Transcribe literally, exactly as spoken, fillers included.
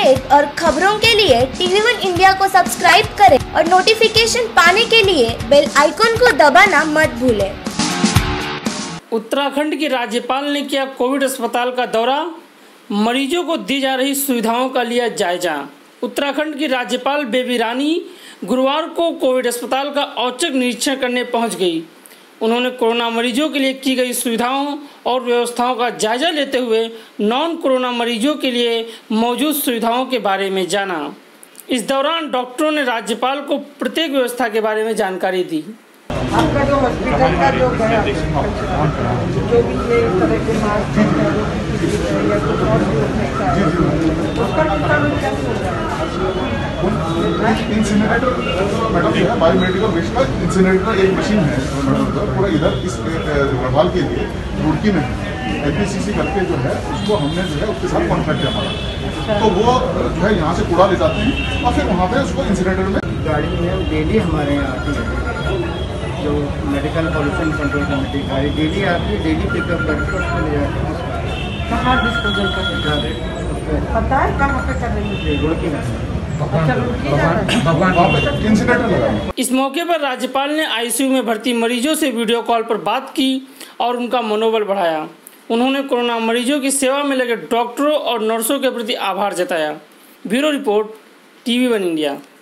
Update और खबरों के लिए टीवी वन इंडिया को सब्सक्राइब करें और नोटिफिकेशन पाने के लिए बेल आइकॉन को दबाना मत भूलें। उत्तराखंड की राज्यपाल ने किया कोविड अस्पताल का दौरा, मरीजों को दी जा रही सुविधाओं का लिया जायजा। उत्तराखंड की राज्यपाल बेबी रानी गुरुवार को कोविड अस्पताल का औचक निरीक्षण करने पहुंच गई। उन्होंने कोरोना मरीजों के लिए की गई सुविधाओं और व्यवस्थाओं का जायजा लेते हुए नॉन कोरोना मरीजों के लिए मौजूद सुविधाओं के बारे में जाना। इस दौरान डॉक्टरों ने राज्यपाल को प्रत्येक व्यवस्था के बारे में जानकारी दी। आपका जो हॉस्पिटल का जो गया जो भी ये तरह के मास्क या कुछ और उसका कितना क्या हो रहा है? इंसिनरेटर मैडम जो है बायोमेडिकल वेस्ट का इंसिनरेटर एक मशीन है पूरा इधर इस रवाल के लिए रुड़की में एपीसीसी करके जो है उसको हमने जो है उसके साथ कॉन्ट्रैक्ट है हमारा, तो वो जो है यहाँ से कूड़ा ले जाते हैं और फिर वहाँ पे उसको इंसिनरेटर में गाड़ी में डेली हमारे यहाँ आती है जो मेडिकल पॉल्यूशन कंट्रोल कमेटी गाड़ी डेली आती है, डेली पिकअप करके उसको ले जाते हैं। कहाँ डिस्पोजल कर पता है कहाँ पे कर रही है? रुड़की में। इस मौके पर राज्यपाल ने आईसीयू में भर्ती मरीजों से वीडियो कॉल पर बात की और उनका मनोबल बढ़ाया। उन्होंने कोरोना मरीजों की सेवा में लगे डॉक्टरों और नर्सों के प्रति आभार जताया। Bureau report, TV one India.